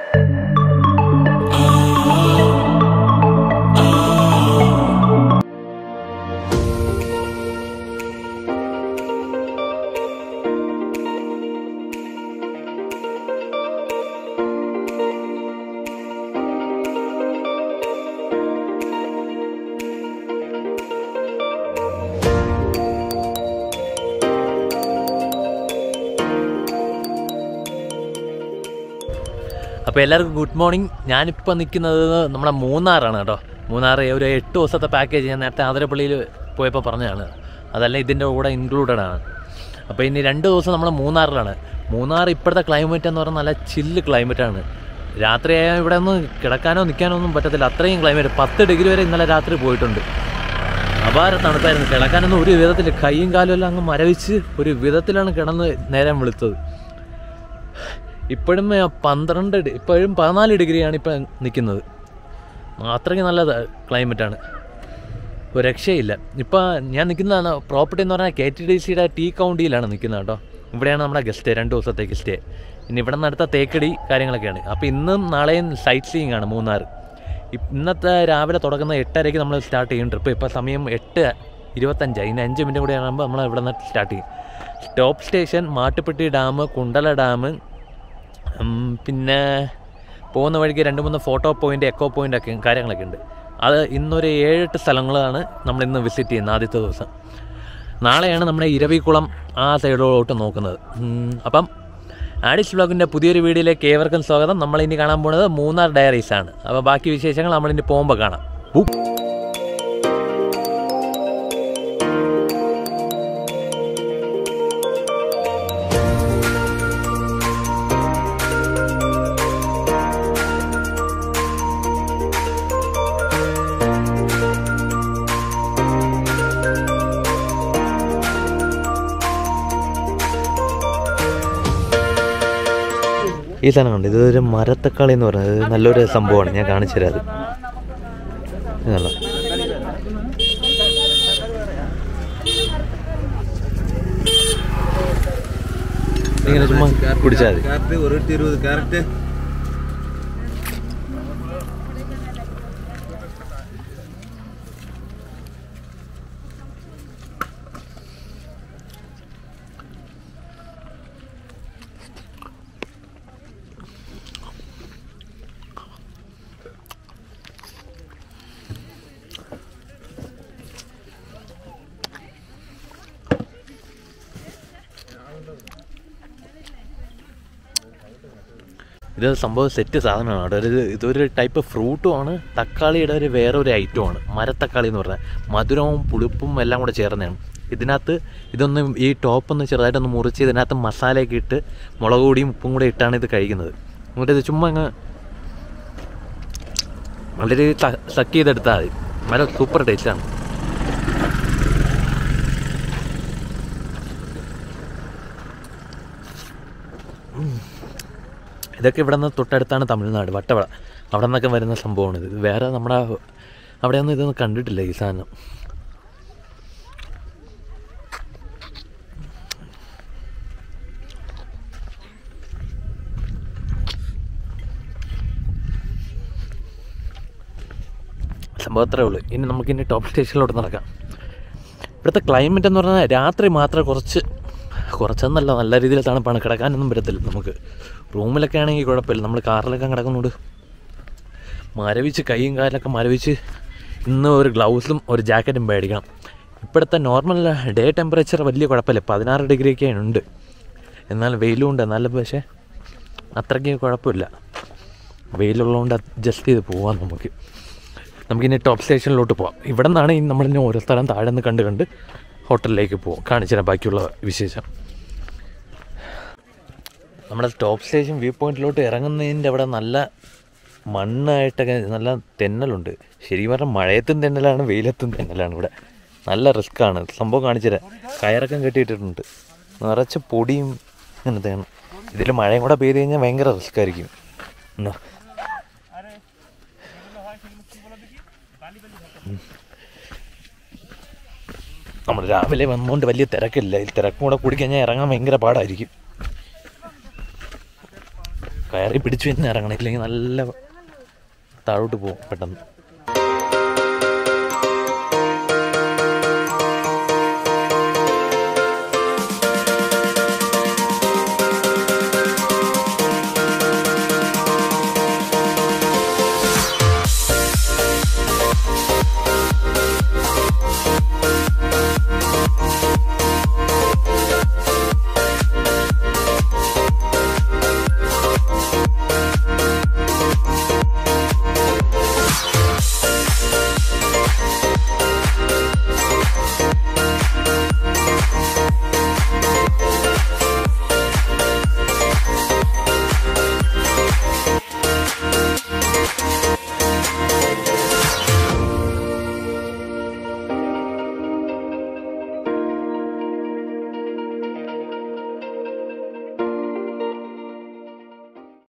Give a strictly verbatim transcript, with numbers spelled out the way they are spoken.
അപ്പോൾ എല്ലാവർക്കും good morning. ഞാനിപ്പോൾ നിൽക്കുന്നത് നമ്മുടെ മൂന്നാറാണ് കേട്ടോ. മൂന്നാർ ഒരു എട്ട് ദിവസത്തെ പാക്കേജ് ഞാൻ നേരത്തെ ആതിരപ്പള്ളിയിൽ പോയപ്പോൾ പറഞ്ഞതാണ്. അതല്ല ഇതിൻ്റെ കൂടെ ഇൻക്ലൂഡഡ് ആണ്. അപ്പോൾ ഇനി രണ്ട് ദിവസം നമ്മൾ മൂന്നാറിലാണ്. മൂന്നാർ ഇപ്പോഴത്തെ ക്ലൈമറ്റ് എന്ന് പറഞ്ഞാൽ നല്ല ചില്ല് ക്ലൈമറ്റാണ്. രാത്രിയായാൽ ഇവിടെ ഒന്ന് കിടക്കാനോ നിൽക്കാനോ ഒന്നും പറ്റത്തില്ല, അത്രയും ക്ലൈമറ്റ്. പത്ത് ഡിഗ്രി വരെ ഇന്നലെ രാത്രി പോയിട്ടുണ്ട്. അപാര തണുപ്പായിരുന്നു. കിടക്കാനൊന്നും ഒരു വിധത്തിൽ, കൈയും കാലും എല്ലാം അങ്ങ് മരവിച്ച് ഒരു വിധത്തിലാണ് കിടന്ന് നേരം വെളുത്തത്. ഇപ്പോഴും പന്ത്രണ്ട് ഇപ്പോഴും പതിനാല് ഡിഗ്രിയാണ് ഇപ്പം നിൽക്കുന്നത്. അത്രയ്ക്ക് നല്ല ക്ലൈമറ്റാണ്, ഒരു രക്ഷയില്ല. ഇപ്പം ഞാൻ നിൽക്കുന്നതാണ് പ്രോപ്പർട്ടി എന്ന് പറഞ്ഞാൽ കെ ടി ഡി സിയുടെ ടീ കൗണ്ടിയിലാണ് നിൽക്കുന്നത് കേട്ടോ. ഇവിടെയാണ് നമ്മുടെ ഗസ്റ്റ്, രണ്ട് ദിവസത്തേക്ക് സ്റ്റേ. ഇനി ഇവിടെ നിന്ന് അടുത്ത തേക്കടി കാര്യങ്ങളൊക്കെയാണ്. അപ്പോൾ ഇന്നും നാളെയും സൈറ്റ് സീയിങ് ആണ് മൂന്നാർ. ഇന്നത്തെ രാവിലെ തുടങ്ങുന്ന എട്ടരയ്ക്ക് നമ്മൾ സ്റ്റാർട്ട് ചെയ്യും ട്രിപ്പ്. ഇപ്പോൾ സമയം എട്ട് ഇരുപത്തഞ്ചായി. ഇനി അഞ്ച് മിനിറ്റ് കൂടി ആകുമ്പോൾ നമ്മൾ ഇവിടെ നിന്ന് സ്റ്റാർട്ട് ചെയ്യും. Top station Mattupetty dam, Kundala dam, പിന്നെ പോകുന്ന വഴിക്ക് രണ്ട് മൂന്ന് ഫോട്ടോ പോയിൻ്റ്, എക്കോ പോയിൻ്റ് ഒക്കെ കാര്യങ്ങളൊക്കെ ഉണ്ട്. അത് ഇന്നൊരു ഏഴെട്ട് സ്ഥലങ്ങളാണ് നമ്മളിന്ന് വിസിറ്റ് ചെയ്യുന്നത് ആദ്യത്തെ ദിവസം. നാളെയാണ് നമ്മുടെ ഇരവിക്കുളം ആ സൈഡിലോട്ട് നോക്കുന്നത്. അപ്പം ആഡിസ് വ്ലോഗിൻ്റെ പുതിയൊരു വീഡിയോയിലേക്ക് ഏവർക്കും സ്വാഗതം. നമ്മളിനി കാണാൻ പോകുന്നത് മൂന്നാർ ഡയറീസ് ആണ്. അപ്പോൾ ബാക്കി വിശേഷങ്ങൾ നമ്മളിനി പോകുമ്പോൾ കാണാം. ഈ സാധനം കണ്ട്, ഇതൊരു മരത്തക്കാളി എന്ന് പറയുന്നത് നല്ലൊരു സംഭവമാണ്. ഞാൻ കാണിച്ചു തരാം. അത് ഇതല്ല, ഇങ്ങനെ ചുമ്മാ കുടിച്ചാൽ മതി. ഇത് സംഭവം സെറ്റ് സാധനമാണ് അവിടെ. ഒരു ഇതൊരു ടൈപ്പ് ഫ്രൂട്ടുമാണ്, തക്കാളിയുടെ ഒരു വേറൊരു ഐറ്റമാണ് മരത്തക്കാളി എന്ന് പറഞ്ഞാൽ. മധുരവും പുളിപ്പും എല്ലാം കൂടെ ചേർന്നതാണ്. ഇതിനകത്ത് ഇതൊന്ന് ഈ ടോപ്പൊന്ന് ചെറുതായിട്ടൊന്ന് മുറിച്ച് ഇതിനകത്ത് മസാലയൊക്കെ ഇട്ട് മുളക് പൊടിയും ഉപ്പും കൂടെ ഇട്ടാണ് ഇത് കഴിക്കുന്നത്. എന്നിട്ട് ഇത് ചുമ്മാ അങ്ങ് വളരെ സക്ക് ചെയ്തെടുത്താൽ മതി. നല്ല സൂപ്പർ ടേസ്റ്റാണ്. ഇതൊക്കെ ഇവിടെ നിന്ന് തൊട്ടടുത്താണ് തമിഴ്നാട്, വട്ടവട. അവിടെ നിന്നൊക്കെ വരുന്ന സംഭവമാണ് ഇത്. വേറെ നമ്മുടെ അവിടെയൊന്നും ഇതൊന്നും കണ്ടിട്ടില്ല ഈ സാധനം. സംഭവം അത്രേ ഉള്ളൂ. ഇനി നമുക്കിനി ടോപ്പ് സ്റ്റേഷനിലോട്ട് നടക്കാം. ഇവിടുത്തെ ക്ലൈമറ്റ് എന്ന് പറഞ്ഞാൽ രാത്രി മാത്രം കുറച്ച് കുറച്ചെന്നല്ല നല്ല രീതിയിൽ തണുപ്പാണ്. കിടക്കാനൊന്നും പറ്റത്തില്ല നമുക്ക്. റൂമിലൊക്കെ ആണെങ്കിൽ കുഴപ്പമില്ല. നമ്മൾ കാറിലൊക്കെ കിടക്കുന്നുണ്ട് മരവിച്ച്, കൈയും കാലൊക്കെ മരവിച്ച്. ഇന്ന് ഒരു ഗ്ലൗസും ഒരു ജാക്കറ്റും മേടിക്കണം. ഇപ്പോഴത്തെ നോർമൽ ഡേ ടെമ്പറേച്ചർ വലിയ കുഴപ്പമില്ല, പതിനാറ് ഡിഗ്രിയൊക്കെ ഉണ്ട്. എന്നാൽ വെയിലും ഉണ്ട്, എന്നാലും പക്ഷേ അത്രയ്ക്ക് കുഴപ്പമില്ല. വെയിലുള്ളതുകൊണ്ട് അഡ്ജസ്റ്റ് ചെയ്ത് പോവാം നമുക്ക്. നമുക്കിനി ടോപ്പ് സ്റ്റേഷനിലോട്ട് പോവാം. ഇവിടെ നിന്നാണ് ഈ നമ്മളിനി ഓരോ സ്ഥലം താഴെ നിന്ന് കണ്ട് കണ്ട് ഹോട്ടലിലേക്ക് പോകാം. കാണിച്ചുതരാം ബാക്കിയുള്ള വിശേഷം. നമ്മുടെ ടോപ്പ് സ്റ്റേഷൻ വ്യൂ പോയിൻറ്റിലോട്ട് ഇറങ്ങുന്നതിൻ്റെ അവിടെ നല്ല മണ്ണായിട്ടൊക്കെ നല്ല തെന്നലുണ്ട്. ശരിക്കും പറഞ്ഞാൽ മഴയത്തും തെന്നലാണ്, വെയിലത്തും തെന്നലാണ്. ഇവിടെ നല്ല റിസ്ക്കാണ്. സംഭവം കാണിച്ചുതരാം. കയറൊക്കെ കെട്ടിയിട്ടിട്ടുണ്ട്, നിറച്ച് പൊടിയും അങ്ങനത്തെയാണ്. ഇതിൽ മഴയും കൂടെ പെയ്ത് കഴിഞ്ഞാൽ ഭയങ്കര റിസ്ക്കായിരിക്കും. എന്നാ നമ്മൾ രാവിലെ വന്നുകൊണ്ട് വലിയ തിരക്കില്ല. ഈ തിരക്കും കൂടെ കൂടി കഴിഞ്ഞാൽ ഇറങ്ങാൻ ഭയങ്കര പാടായിരിക്കും. കയറി പിടിച്ചു തന്നെ ഇറങ്ങണം, ഇല്ലെങ്കിൽ നല്ല താഴോട്ട് പോകും പെട്ടെന്ന്.